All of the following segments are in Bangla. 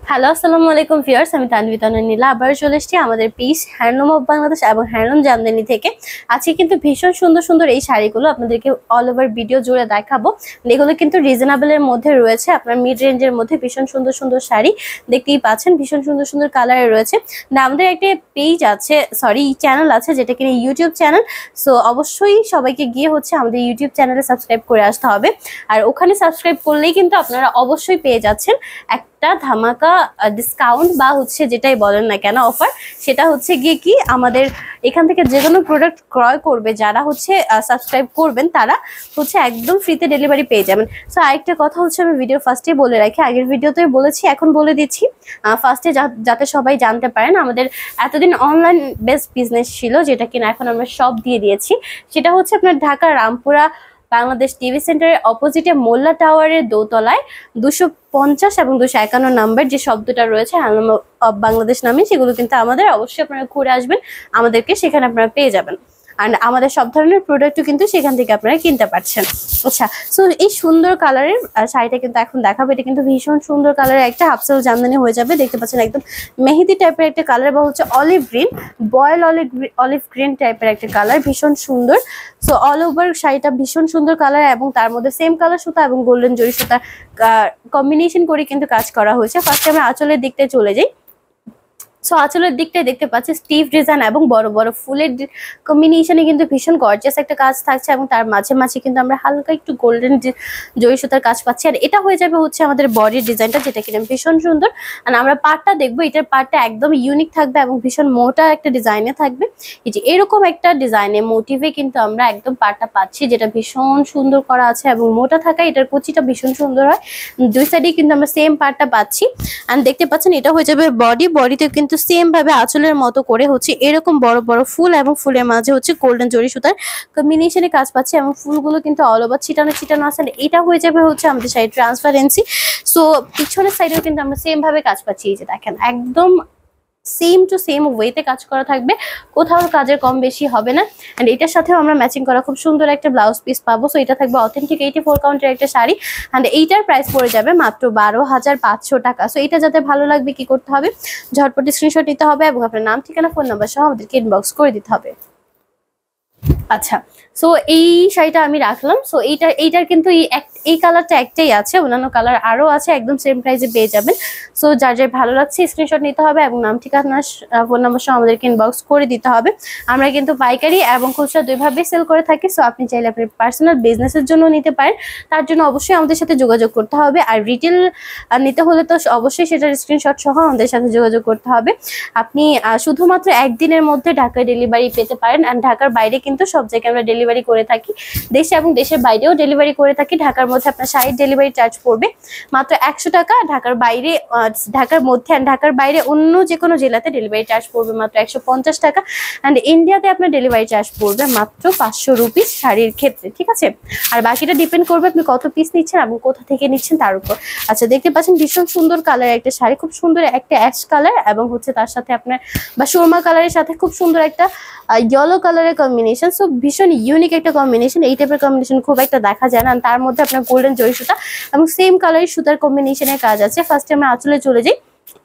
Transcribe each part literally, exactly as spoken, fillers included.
হ্যালো আসসালামু আলাইকুম ভিউয়ার্স, আমি তানভি তনু নীলা আবার চলে এসেছি আমাদের পিস হ্যান্ডলুম অফ বাংলাদেশ এবং হ্যান্ডলুম জামদানি থেকে। আজকে কিন্তু ভীষণ সুন্দর সুন্দর এই শাড়িগুলো আপনাদেরকে অল ওভার ভিডিও জুড়ে দেখাবো। এগুলো কিন্তু রিজনেবলের মধ্যে রয়েছে, আপনার মিড রেঞ্জের মধ্যে ভীষণ সুন্দর সুন্দর শাড়ি দেখতেই পাচ্ছেন, ভীষণ সুন্দর সুন্দর কালারে রয়েছে। আমাদের একটা পেজ আছে, সরি চ্যানেল আছে, যেটা কিনা ইউটিউব চ্যানেল। সো অবশ্যই সবাইকে গিয়ে হচ্ছে আমাদের ইউটিউব চ্যানেলে সাবস্ক্রাইব করে আসতে হবে। আর ওখানে সাবস্ক্রাইব করলেই কিন্তু আপনারা অবশ্যই পেয়ে যাচ্ছেন একটা ধামাকা ডিসকাউন্ট বা হচ্ছে যেটাই বলেন না কেন অফার। সেটা হচ্ছে গিয়ে কি, আমাদের এখান থেকে যে কোনো প্রোডাক্ট ক্রয় করবে যারা হচ্ছে সাবস্ক্রাইব করবেন তারা হচ্ছে একদম ফ্রিতে ডেলিভারি পেয়ে যাবেন। সো আরেকটা কথা হচ্ছে, আমি ভিডিও ফার্স্টে বলে রাখি, আগের ভিডিওতে বলেছি এখন বলে দিচ্ছি ফার্স্টে, যাতে সবাই জানতে পারেন আমাদের এতদিন অনলাইন বেসড বিজনেস ছিল, যেটা কিনা এখন আমরা সব দিয়ে দিয়েছি। সেটা হচ্ছে আপনার ঢাকা রামপুরা বাংলাদেশ টিভি সেন্টারের অপোজিটে মোল্লা টাওয়ারের দোতলায় দুশো পঞ্চাশ এবং দুশো একান্ন নাম্বার যে শব্দটা রয়েছে হ্যান্ডলুম অফ বাংলাদেশ নামে, সেগুলো কিন্তু আমাদের। অবশ্যই আপনারা ঘুরে আসবেন আমাদেরকে, সেখানে আপনারা পেয়ে যাবেন। আর আমাদের সব ধরনের প্রোডাক্টও কিন্তু সেখান থেকে আপনারা কিনতে পারছেন। আচ্ছা, সো এই সুন্দর কালারের শাড়িটা কিন্তু এখন দেখাবো। এটা কিন্তু ভীষণ সুন্দর কালারের একটা হাফসেল জামদানি হয়ে যাবে। দেখতে পাচ্ছেন একদম মেহেদি টাইপের একটা কালার, বা হচ্ছে অলিভ গ্রিন, বয়েল অলিভ অলিভ গ্রিন টাইপের একটা কালার, ভীষণ সুন্দর। সো অল ওভার শাড়িটা ভীষণ সুন্দর কালার, এবং তার মধ্যে সেম কালার সুতা এবং গোল্ডেন জরি সুতা কম্বিনেশন করে কিন্তু কাজ করা হয়েছে। ফার্স্টে আমরা আঁচলের দিকটায় চলে যাই। সো আঁচলের দিকটাই দেখতে পাচ্ছি স্টিভ ডিজাইন এবং বড় বড় ফুলের কম্বিনেশনে কিন্তু ভীষণ গর্জিয়াস একটা কাজ থাকছে, এবং তার মাঝে মাঝে কিন্তু আমরা হালকা একটু গোল্ডেন জরি সুতার কাজ পাচ্ছি। আর এটা হয়ে যাবে হচ্ছে আমাদের বডির ডিজাইনটা, যেটা কিনা ভীষণ সুন্দর। আর আমরা পার্টটা দেখবো, এটার পার্টটা একদম ইউনিক থাকবে এবং ভীষণ মোটা একটা ডিজাইনে থাকবে। এই যে এরকম একটা ডিজাইনে মোটিভে কিন্তু আমরা একদম পার্টটা পাচ্ছি, যেটা ভীষণ সুন্দর করা আছে এবং মোটা থাকা। এটার কুচিটা ভীষণ সুন্দর হয়, দুই সাইডে কিন্তু আমরা সেম পার্টটা পাচ্ছি। আর দেখতে পাচ্ছেন এটা হয়ে যাবে বডি, বডিতে কিন্তু সেম ভাবে আঁচলের মতো করে হচ্ছে এরকম বড় বড় ফুল, এবং ফুলের মাঝে হচ্ছে গোল্ডেন জরি সুতার কম্বিনেশনে কাজ পাচ্ছে, এবং ফুলগুলো কিন্তু অল ওভার ছিটানো ছিটানো আছে। এটা হয়ে যাবে হচ্ছে আমাদের সাইড ট্রান্সপারেন্সি। সো পিছনের সাইডেও কিন্তু আমরা সেম ভাবে কাজ পাচ্ছি। এই যে দেখেন, একদম সেম টু সেম ওয়েতে কাজ করা থাকবে, কোথাও কাজের কম বেশি হবে না। এন্ড এটার সাথেও আমরা ম্যাচিং করা খুব সুন্দর একটা ব্লাউজ পিস পাবো। সো এটা থাকবে অথেন্টিক এইটি ফোর কাউন্টের একটা শাড়ি, এন্ড এইটার প্রাইস পড়ে যাবে মাত্র বারো হাজার পাঁচশো টাকা। সো এটা যাতে ভালো লাগবে কি করতে হবে, ঝটপটি স্ক্রিনশট নিতে হবে এবং আপনার নাম ঠিকানা ফোন নাম্বার সহ আমাদেরকে ইনবক্স করে দিতে হবে। আচ্ছা, সো এই শাড়িটা আমি রাখলাম। সো এইটা এইটার কিন্তু এই কালারটা একটাই আছে, অন্যান্য কালার আরো আছে, একদম সেম প্রাইসে পেয়ে যাবেন। সো যার যার ভালো লাগছে স্ক্রিনশট নিতে হবে এবং নাম ঠিকানা ফোন নাম্বার সহ আমাদেরকে ইনবক্স করে দিতে হবে। আমরা কিন্তু পাইকারি এবং খুচরা দুইভাবে সেল করে থাকি। সো আপনি চাইলে আপনি পার্সোনাল বিজনেসের জন্য নিতে পারেন, তার জন্য অবশ্যই আমাদের সাথে যোগাযোগ করতে হবে। আর রিটেল নিতে হলে তো অবশ্যই সেটার স্ক্রিনশট সহ আমাদের সাথে যোগাযোগ করতে হবে। আপনি শুধুমাত্র একদিনের মধ্যে ঢাকায় ডেলিভারি পেতে পারেন, আর ঢাকার বাইরে কিন্তু সব জায়গায় আমরা ডেলিভারি করে থাকি, দেশে এবং দেশের বাইরেও ডেলিভারি করে থাকি। ঢাকার মধ্যে আপনার শাড়ির ডেলিভারি চার্জ পড়বে মাত্র একশো টাকা, ঢাকার বাইরে ঢাকার মধ্যে ঢাকার বাইরে অন্য যে কোনো জেলাতে ডেলিভারি চার্জ পড়বে মাত্র একশো পঞ্চাশ টাকা, অ্যান্ড ইন্ডিয়াতে আপনার ডেলিভারি চার্জ পড়বে মাত্র পাঁচশো রুপিস শাড়ির ক্ষেত্রে, ঠিক আছে। আর বাকিটা ডিপেন্ড করবে আপনি কত পিস নিচ্ছেন এবং কোথা থেকে নিচ্ছেন তার উপর। আচ্ছা, দেখতে পাচ্ছেন ভীষণ সুন্দর কালার একটা শাড়ি, খুব সুন্দর একটা অ্যাশ কালার, এবং হচ্ছে তার সাথে আপনার বা সুরমা কালারের সাথে খুব সুন্দর একটা ইয়েলো কালারের কম্বিনেশন। সো ভীষণ ইউনিক একটা কম্বিনেশন, এই টাইপের কম্বিনেশন খুব একটা দেখা যায় না। তার মধ্যে আপনার গোল্ডেন জরি সুতা এবং সেম কালারের সুতার কম্বিনেশনের কাজ আছে। ফার্স্টে আমরা আঁচলে চলে যাই।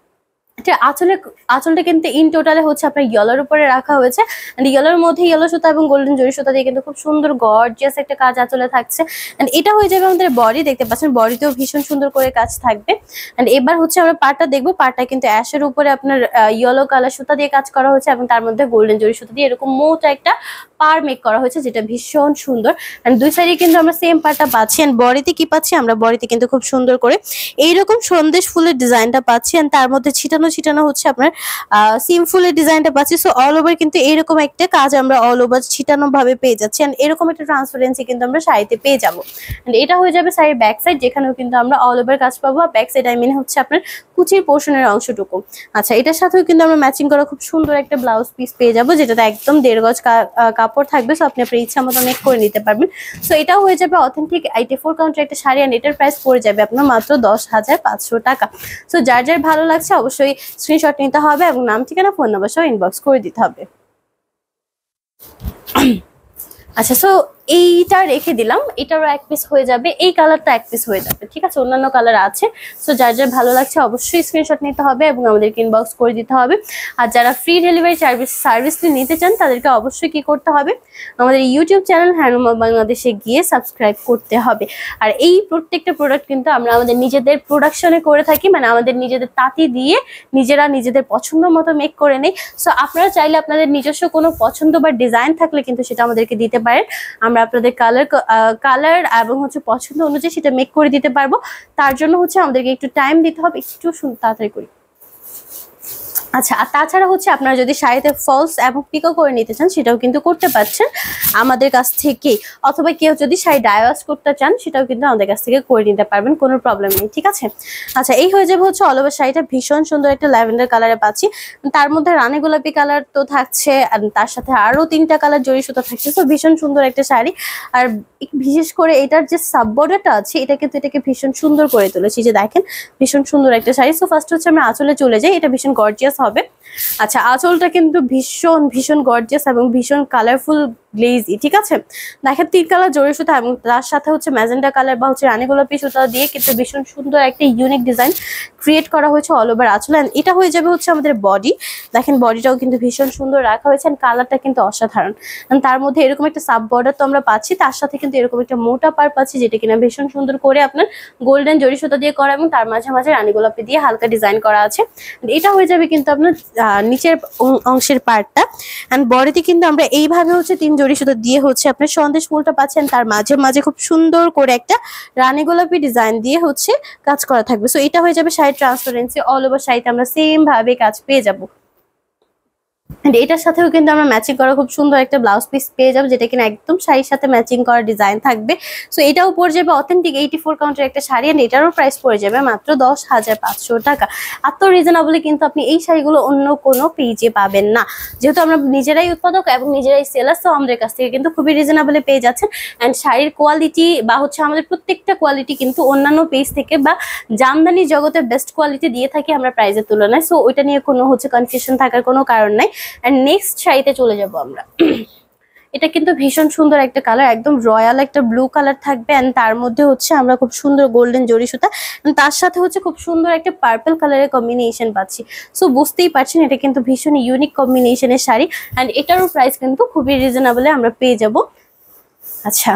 আঁচলে আঁচলটা কিন্তু ইন টোটালে হচ্ছে আপনার ইয়েলোর উপরে রাখা হয়েছে, এন্ড ইয়েলোর মধ্যে ইয়েলো সুতা এবং গোল্ডেন জরি সুতা দিয়ে কিন্তু খুব সুন্দর গর্জিয়াস একটা কাজ আঁচলে থাকছে। এন্ড এটা হয়ে যাবে আমাদের বডি, দেখতে পাচ্ছেন বডিতেও ভীষণ সুন্দর করে কাজ থাকবে। এন্ড এবার হচ্ছে আমরা পাটটা দেখবো। পাটটা কিন্তু অ্যাশের উপরে আপনার ইয়েলো কালার সুতা দিয়ে কাজ করা হয়েছে, এবং তার মধ্যে গোল্ডেন জরি সুতা দিয়ে এরকম মোটা একটা পার মেক করা হয়েছে, যেটা ভীষণ সুন্দর। এন্ড দুই সাইডে কিন্তু আমরা সেম পাটটা পাচ্ছি। এন্ড বডিতে কি পাচ্ছি আমরা, বডিতে কিন্তু খুব সুন্দর করে এইরকম সন্দেশ ফুলের ডিজাইনটা পাচ্ছি, এন্ড তার মধ্যে ছিটানো ছিটানো হচ্ছে আপনার আহ সিম ফুলের ডিজাইনটা পাচ্ছি। সো অল ওভার কিন্তু এরকম একটা কাজ আমরা অল ওভার ছিটানো ভাবে পেয়ে যাচ্ছি, এন্ড এরকম একটা ট্রান্সপারেন্সি কিন্তু আমরা শাড়িতে পেয়ে যাবো। এন্ড এটা হয়ে যাবে শাড়ির ব্যাক সাইড, যেখানেও কিন্তু আমরা অল ওভার কাজ পাবো। ব্যাক সাইড আই মিন হচ্ছে আপনার কুচির পোর্শনের অংশটুকু। আচ্ছা, এটার সাথেও কিন্তু আমরা ম্যাচিং করা খুব সুন্দর একটা ব্লাউজ পিস পেয়ে যাবো, যেটাতে একদম দেড় গজ কাপড় থাকবে। সো আপনি আপনার ইচ্ছা মতো মেক করে নিতে পারবেন। সো এটাও হয়ে যাবে অথেন্টিক এইটি ফোর কাউন্টের একটা শাড়ি, এন্ড এটার প্রাইস পড়ে যাবে আপনার মাত্র দশ হাজার পাঁচশো টাকা। সো যার যার ভালো লাগছে অবশ্যই স্ক্রিনশট নিতে হবে এবং নাম ঠিকানা ফোন নাম্বার সহ ইনবক্স করে দিতে হবে। আচ্ছা, সো এইটা রেখে দিলাম, এটারও এক পিস হয়ে যাবে, এই কালারটা এক পিস হয়ে যাবে, ঠিক আছে। অন্যান্য কালার আছে, সো যার যার ভালো লাগছে অবশ্যই স্ক্রিনশট নিতে হবে এবং আমাদেরকে ইনবক্স করে দিতে হবে। আর যারা ফ্রি ডেলিভারি সার্ভিস সার্ভিসটি নিতে চান তাদেরকে অবশ্যই কি করতে হবে, আমাদের ইউটিউব চ্যানেল হ্যান্ডলুম অফ বাংলাদেশে গিয়ে সাবস্ক্রাইব করতে হবে। আর এই প্রত্যেকটা প্রোডাক্ট কিন্তু আমরা আমাদের নিজেদের প্রোডাকশনে করে থাকি, মানে আমাদের নিজেদের তাঁতি দিয়ে নিজেরা নিজেদের পছন্দ মতো মেক করে নেই। সো আপনারা চাইলে আপনাদের নিজস্ব কোনো পছন্দ বা ডিজাইন থাকলে কিন্তু সেটা আমাদেরকে দিতে পারেন, আমরা আপনাদের কালার কালার এবং হচ্ছে পছন্দ অনুযায়ী সেটা মেক করে দিতে পারবো। তার জন্য হচ্ছে আমাদেরকে একটু টাইম দিতে হবে, একটু তাড়াতাড়ি করি। আচ্ছা, আর তাছাড়া হচ্ছে আপনারা যদি শাড়িতে ফলস এবং পিকো করে নিতে চান সেটাও কিন্তু করতে পারছেন আমাদের কাছ থেকে, অথবা কেউ যদি শাড়ি ডাইওয়াশ করতে চান সেটাও কিন্তু আমাদের কাছ থেকে করে নিতে পারবেন, কোনো প্রবলেম নেই, ঠিক আছে। আচ্ছা, এই হয়ে যাবে হচ্ছে অল ওভার শাড়িটা, ভীষণ সুন্দর একটা ল্যাভেন্ডার কালারে পাচ্ছি, তার মধ্যে রানী গোলাপি কালার তো থাকছে, আর তার সাথে আরো তিনটা কালার জড়ি সুতা থাকছে। তো ভীষণ সুন্দর একটা শাড়ি, আর বিশেষ করে এটার যে সাব বর্ডারটা আছে এটা কিন্তু এটাকে ভীষণ সুন্দর করে তুলেছি, যে দেখেন ভীষণ সুন্দর একটা শাড়ি। সো ফার্স্ট হচ্ছে আমরা আঁচলে চলে যাই, এটা ভীষণ গর্জিয়াস হবে। আচ্ছা, আঁচলটা কিন্তু ভীষণ ভীষণ গর্জিয়াস এবং ভীষণ কালারফুল গ্লেজি, ঠিক আছে। দেখেন তিন কালার জড়ি সুতা এবং তার সাথে হচ্ছে ম্যাজেন্ডা কালার বা হচ্ছে রানী গোলাপি সুতা দিয়ে কিন্তু ভীষণ সুন্দর একটা ইউনিক ডিজাইন ক্রিয়েট করা হয়েছে অল ওভার আঁচলে। এটা হয়ে যাবে হচ্ছে আমাদের বডি, দেখেন বডিটাও কিন্তু ভীষণ সুন্দর রাখা হয়েছে, এন্ড কালারটা কিন্তু অসাধারণ। তার মধ্যে এরকম একটা সাব বর্ডার তো আমরা পাচ্ছি, তার সাথে কিন্তু এরকম একটা মোটা পার পাচ্ছি যেটা কিনা ভীষণ সুন্দর করে আপনার গোল্ডেন জড়ি সুতা দিয়ে করা এবং তার মাঝে মাঝে রানী গোলাপি দিয়ে হালকা ডিজাইন করা আছে। এটা হয়ে যাবে কিন্তু আপনার নিচের অংশের পার্টটা, এন্ড বডিতে কিন্তু আমরা এইভাবে হচ্ছে তিন জড়ি সুতা দিয়ে হচ্ছে আপনার সন্দেশ ফুলটা পাচ্ছেন, তার মাঝে মাঝে খুব সুন্দর করে একটা রানী গোলাপি ডিজাইন দিয়ে হচ্ছে কাজ করা থাকবে। সো এটা হয়ে যাবে শাড়ির ট্রান্সপারেন্সি, অল ওভার শাড়িতে আমরা সেম ভাবে কাজ পেয়ে যাবো। এটার সাথেও কিন্তু আমরা ম্যাচিং করা খুব সুন্দর একটা ব্লাউজ পিস পেয়ে যাবো, যেটা কিনা একদম শাড়ির সাথে ম্যাচিং করা ডিজাইন থাকবে। সো এটাও পড়ে যাবে অথেন্টিক এইটি ফোর কাউন্টের একটা শাড়ি, এন্ড এটারও প্রাইস পড়ে যাবে মাত্র দশ হাজার পাঁচশো টাকা। এত রিজনেবলি কিন্তু আপনি এই শাড়িগুলো অন্য কোনো পেজে পাবেন না, যেহেতু আমরা নিজেরাই উৎপাদক এবং নিজেরাই সেলার, তো আমাদের কাছ থেকে কিন্তু খুবই রিজনেবলি পেয়ে যাচ্ছেন। অ্যান্ড শাড়ির কোয়ালিটি বা হচ্ছে আমাদের প্রত্যেকটা কোয়ালিটি কিন্তু অন্যান্য পেজ থেকে বা জামদানি জগতে বেস্ট কোয়ালিটি দিয়ে থাকি আমরা প্রাইসের তুলনায়। সো ওইটা নিয়ে কোনো হচ্ছে কনফিউশন থাকার কোনো কারণ নাই। এন্ড নেক্সট শাড়িতে চলে যাব আমরা। এটা কিন্তু ভীষণ সুন্দর একটা কালার, একদম রয়্যাল একটা ব্লু কালার থাকবে, এন্ড তার মধ্যে হচ্ছে আমরা খুব সুন্দর গোল্ডেন জড়ি সুতা, তার সাথে হচ্ছে খুব সুন্দর একটা পার্পল কালারের কম্বিনেশন পাচ্ছি। সো বুঝতেই পারছেন এটা কিন্তু ভীষণ ইউনিক কম্বিনেশনের শাড়ি, এন্ড এটারও প্রাইস কিন্তু খুবই রিজনেবলে আমরা পেয়ে যাব। আচ্ছা,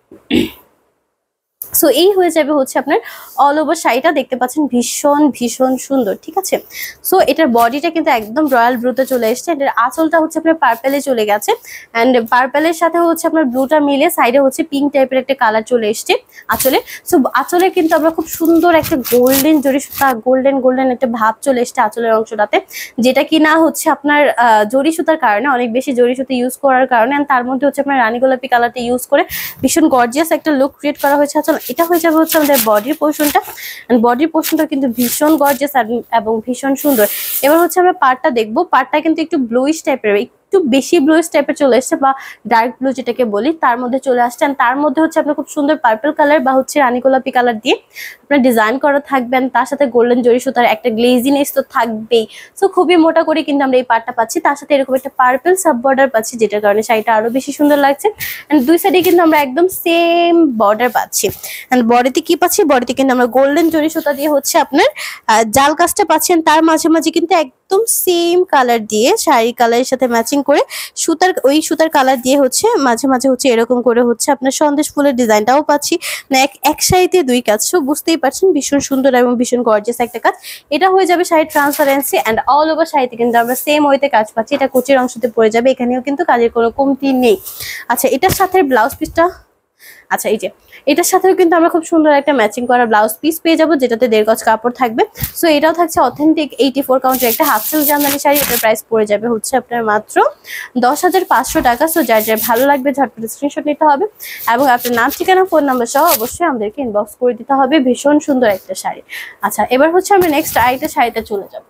সো এই হয়ে যাবে হচ্ছে আপনার অল ওভার শাড়িটা, দেখতে পাচ্ছেন ভীষণ ভীষণ সুন্দর, ঠিক আছে। সো এটার বডিটা কিন্তু একদম রয়্যাল ব্লুতে চলে এসছে, এটার আঁচলটা হচ্ছে আপনার পার্পেলে চলে গেছে, অ্যান্ড পার্পেলের সাথে হচ্ছে আপনার ব্লুটা মিলে সাইডে হচ্ছে পিঙ্ক টাইপের একটা কালার চলে এসছে আঁচলে। সো আঁচলে কিন্তু আমরা খুব সুন্দর একটা গোল্ডেন জড়ি সুতা, গোল্ডেন গোল্ডেন একটা ভাব চলে এসছে আঁচলের অংশটাতে, যেটা কি না হচ্ছে আপনার জড়ি সুতার কারণে, অনেক বেশি জড়ি সুতা ইউজ করার কারণে, অ্যান্ড তার মধ্যে হচ্ছে আপনার রানী গোলাপি কালারটা ইউজ করে ভীষণ গর্জিয়াস একটা লুক ক্রিয়েট করা হয়েছে আঁচল। এটা হয়ে যাবে হচ্ছে আমাদের বডির পোর্শনটা, বডির পোর্শনটা কিন্তু ভীষণ গর্জিয়াস এবং ভীষণ সুন্দর। এবার হচ্ছে আমরা পার্টটা দেখবো, পার্টটা কিন্তু একটু ব্লুইশ টাইপের, একটু বেশি ব্লুইশ টাইপের চলে এসছে বা ডার্ক ব্লু যেটাকে বলি, তার মধ্যে চলে আসছে, তার মধ্যে হচ্ছে আপনার খুব সুন্দর পার্পল কালার বা হচ্ছে রানী গোলাপি কালার দিয়ে আপনার ডিজাইন করা থাকবেন, তার সাথে গোল্ডেন জড়ি সুতার একটা গ্লেজিনেস তো থাকবেই। সো খুবই মোটা করে কিন্তু আমরা এই পার্টটা পাচ্ছি, তার সাথে এরকম একটা পার্পল সাব বর্ডার পাচ্ছি, যেটার কারণে শাড়িটা আরো বেশি সুন্দর লাগছে। এন্ড দুই সাইডে কিন্তু আমরা একদম সেম বর্ডার পাচ্ছি, এন্ড বডিতে কি পাচ্ছি, বডিতে কিন্তু আমরা গোল্ডেন জড়ি সুতা দিয়ে হচ্ছে আপনার জাল কাজটা পাচ্ছেন, তার মাঝে মাঝে কিন্তু একদম সেম কালার দিয়ে শাড়ি কালারের সাথে ম্যাচিং করে সুতার ওই সুতার কালার দিয়ে হচ্ছে মাঝে মাঝে হচ্ছে এরকম করে হচ্ছে আপনার সন্দেশ ফুলের ডিজাইনটাও পাচ্ছি, মানে এক এক শাড়িতে দুই কাজ। সো বুঝতেই পারছেন ভীষণ সুন্দর এবং ভীষণ গর্জিয়াস একটা কাজ। এটা হয়ে যাবে শাড়ির ট্রান্সপারেন্সি, অ্যান্ড অল ওভার শাড়িতে কিন্তু আমরা সেম ওয়েতে কাজ পাচ্ছি, এটা কোচের অংশতে পড়ে যাবে, এখানেও কিন্তু কাজের কোনো কমতি নেই। আচ্ছা, এটার সাথে ব্লাউজ পিসটা, আচ্ছা এই যে এটার সাথেও কিন্তু আমরা খুব সুন্দর একটা ম্যাচিং করা ব্লাউজ পিস পেয়ে যাবো, যেটাতে দেড় গজ কাপড় থাকবে। সো এটাও থাকছে অথেন্টিক এইটি ফোর কাউন্টের একটা হাফ সিল্ক জামদানি শাড়ি, এটার প্রাইস পড়ে যাবে হচ্ছে আপনার মাত্র দশ হাজার পাঁচশো টাকা। সো যার যার ভালো লাগবে ঝটপট স্ক্রিনশট নিতে হবে এবং আপনার নাম ঠিকানা ফোন নাম্বার সহ অবশ্যই আমাদেরকে ইনবক্স করে দিতে হবে। ভীষণ সুন্দর একটা শাড়ি। আচ্ছা, এবার হচ্ছে আমরা নেক্সট আরেকটা শাড়িতে চলে যাবো।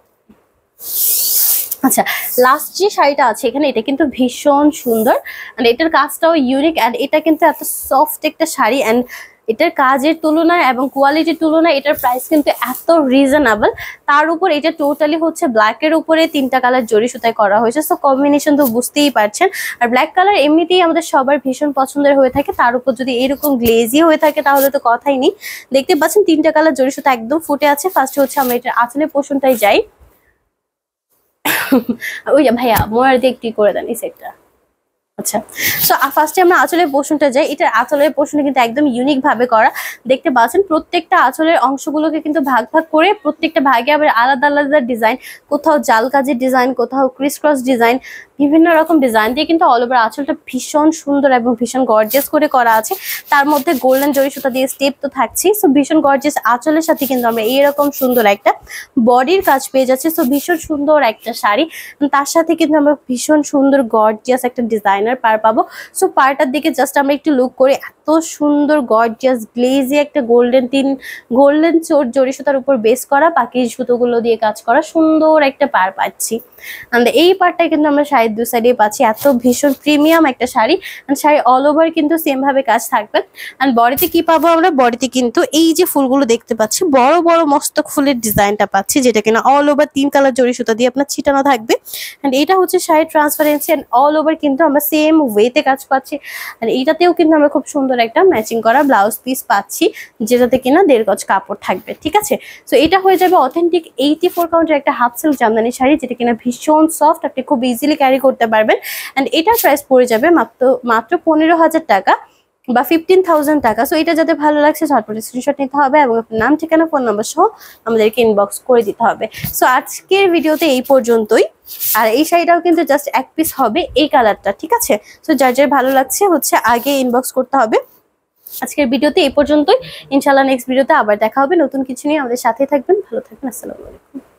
আচ্ছা, লাস্ট যে শাড়িটা আছে এখানে, এটা কিন্তু ভীষণ সুন্দর, এন্ড এটার কাজটাও ইউনিক, অ্যান্ড এটা কিন্তু এত সফট একটা শাড়ি, অ্যান্ড এটার কাজের তুলনায় এবং কোয়ালিটির তুলনায় এটার প্রাইস কিন্তু এত রিজনেবল। তার উপর এটা টোটালি হচ্ছে ব্ল্যাকের উপরে তিনটা কালার জরি সুতায় করা হয়েছে, সো কম্বিনেশন তো বুঝতেই পারছেন। আর ব্ল্যাক কালার এমনিতেই আমাদের সবার ভীষণ পছন্দের হয়ে থাকে, তার উপর যদি এরকম গ্লেজি হয়ে থাকে তাহলে তো কথাই নেই। দেখতে পাচ্ছেন তিনটা কালার জরি সুতা একদম ফুটে আছে। ফার্স্টে হচ্ছে আমরা এটার আঁচলের পোর্শনটাই যাই। ওই ভাইয়া মোয়ার দিয়ে একটু করে দেন এই সেটটা। আচ্ছা, সো ফার্স্টে আমরা আঁচলের পোর্শনটা যাই। এটা আঁচলের পোর্শনটা কিন্তু একদম ইউনিক ভাবে করা। দেখতে পাচ্ছেন প্রত্যেকটা আঁচলের অংশগুলোকে কিন্তু ভাগ ভাগ করে প্রত্যেকটা ভাগে আবার আলাদা আলাদা ডিজাইন, কোথাও জাল কাজের ডিজাইন, কোথাও ক্রিস ক্রস ডিজাইন, বিভিন্ন রকম ডিজাইন দিয়ে কিন্তু অল ওভার আঁচলটা ভীষণ সুন্দর এবং ভীষণ গর্জিয়াস করে করা আছে। তার মধ্যে গোল্ডেন জরি সুতা দিয়ে স্টেপ তো থাকছেই। সো ভীষণ গর্জিয়াস আঁচলের সাথে কিন্তু আমরা এইরকম সুন্দর একটা বডির কাজ পেয়ে যাচ্ছি। সো ভীষণ সুন্দর একটা শাড়ি, তার সাথে কিন্তু আমরা ভীষণ সুন্দর গর্জিয়াস একটা ডিজাইনার পার পাবো। সো পারটার দিকে জাস্ট আমরা একটু লুক করে, এত সুন্দর গর্জিয়াস গ্লেজি একটা গোল্ডেন তিন গোল্ডেন চোর জরি সুতার উপর বেস করা বাকি সুতোগুলো দিয়ে কাজ করা সুন্দর একটা পার পাচ্ছি। এন্ড এই পার্টটা কিন্তু আমরা শাড়ির দু সাইডে পাচ্ছি। এত ভীষণ প্রিমিয়াম একটা sari. And sari all over কিন্তু সেম ভাবে কাজ থাকবে। এন্ড বডিতে কি পাবো আমরা, বডিতে কিন্তু এই যে ফুলগুলো দেখতে পাচ্ছি, বড় বড় মস্তক ফুলের ডিজাইনটা পাচ্ছি, যেটা কিনা অল ওভার তিন কালার জরি সুতা দিয়ে আপনার ছিটানো থাকবে। এন্ড এটা হচ্ছে শাড়ির ট্রান্সপারেন্সি। এন্ড অল ওভার কিন্তু আমরা সেম ওয়েতে কাজ পাচ্ছি। আর এইটাতেও কিন্তু আমরা খুব সুন্দর একটা ম্যাচিং করা ব্লাউজ পিস পাচ্ছি, যেটাতে কিনা দেড় গজ কাপড় থাকবে। ঠিক আছে, সো এটা হয়ে যাবে অথেন্টিক এইটি ফোর কাউন্টের একটা হাফ সিল্ক জামদানি শাড়ি, যেটা কিনা ভীষণ সফট, আপনি খুব ইজিলি ক্যারি করতে পারবেন। অ্যান্ড এটার প্রাইস পড়ে যাবে মাত্র মাত্র পনেরো হাজার টাকা বা ফিফটিন থাউজেন্ড টাকা। সো এটা যাতে ভালো লাগছে ঝটপট স্ক্রিনশট নিতে হবে এবং আপনার নাম, ঠিকানা, ফোন নাম্বার সহ আমাদেরকে ইনবক্স করে দিতে হবে। সো আজকের ভিডিওতে এই পর্যন্তই। আর এই শাড়িটাও কিন্তু জাস্ট এক পিস হবে এই কালারটা। ঠিক আছে, সো যার যার ভালো লাগছে হচ্ছে আগে ইনবক্স করতে হবে। আজকের ভিডিওতে এই পর্যন্তই। ইনশাআল্লাহ নেক্সট ভিডিওতে আবার দেখা হবে নতুন কিছু নিয়ে। আমাদের সাথে থাকবেন, ভালো থাকবেন, আসসালামু আলাইকুম।